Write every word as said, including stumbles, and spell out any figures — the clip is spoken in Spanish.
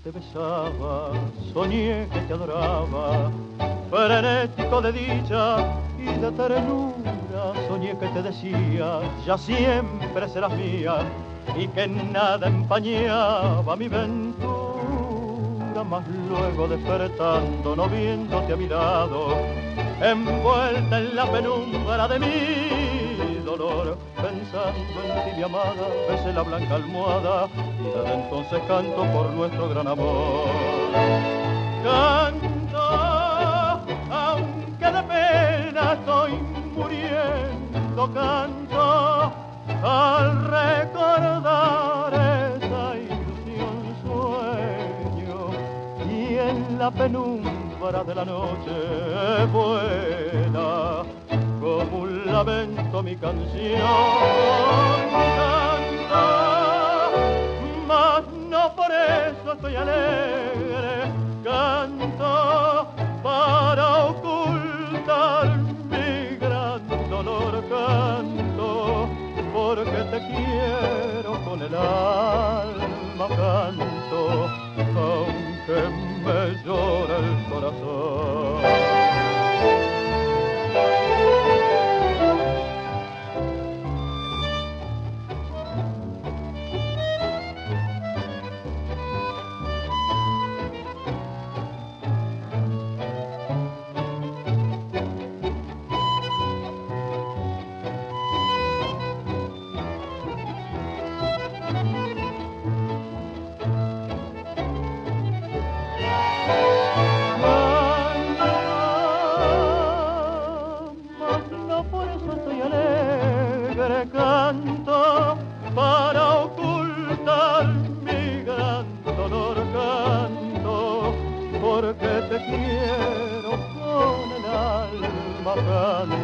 te besaba, soñé que te adoraba, frenético de dicha y de ternura, soñé que te decía, ya siempre serás mía, y que nada empañaba mi ventura, mas luego despertando, no viéndote a mi lado, envuelta en la penumbra de mi dolor, pensando en ti, mi amada, besé la blanca almohada, y desde entonces canto por nuestro gran amor. Canto, aunque de pena estoy muriendo, canto, al recordar esa ilusión sueño, y en la penumbra de la noche vuela como un lamento mi canción. Canta, mas no por eso estoy alegre, canto para ocultar mi gran dolor, canto porque te quiero con el alma, canto aunque me llora el corazón. Canto para ocultar mi gran dolor, canto porque te quiero con el alma, canto